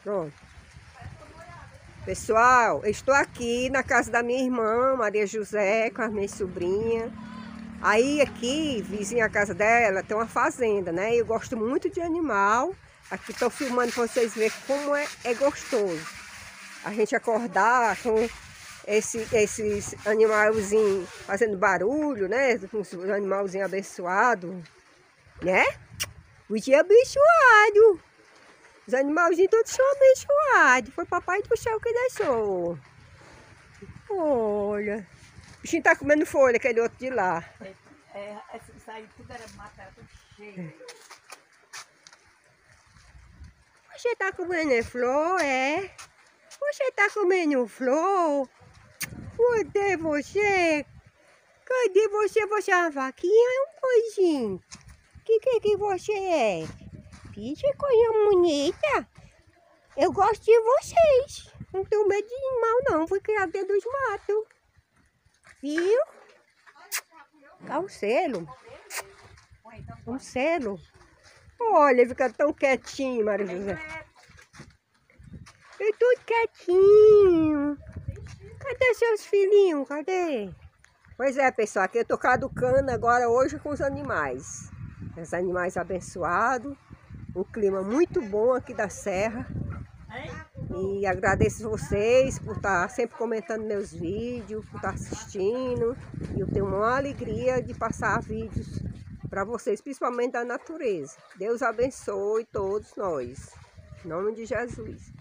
Pronto. Pessoal, eu estou aqui na casa da minha irmã, Maria José, com as minhas sobrinhas. Aí aqui, vizinha à casa dela, tem uma fazenda, né? Eu gosto muito de animal. Aqui estou filmando para vocês verem como é gostoso. A gente acordar com esses animalzinhos fazendo barulho, né? Os animalzinhos abençoados, né? O dia abençoado. Os animalzinhos todos são abençoados. Foi papai do céu que deixou. Olha. O bichinho tá comendo folha, aquele outro de lá. Isso aí tudo era mata, era tudo cheio. Você tá comendo flor, é? Você tá comendo flor? Cadê você? Cadê você? Você é uma vaquinha ou um coisinho? Que você é? Que coisa bonita. Eu gosto de vocês. Não tenho medo de animal não. Fui criado dentro dos matos. Viu? Dá um selo. Um selo. Olha, fica tão quietinho, Maria José. E tudo quietinho. Cadê seus filhinhos? Cadê? Pois é, pessoal, aqui eu tô caducando agora hoje com os animais. Os animais abençoados. Um clima muito bom aqui da serra. E agradeço vocês por estar sempre comentando meus vídeos, por estar assistindo. E eu tenho uma alegria de passar vídeos para vocês, principalmente da natureza. Deus abençoe todos nós. Em nome de Jesus.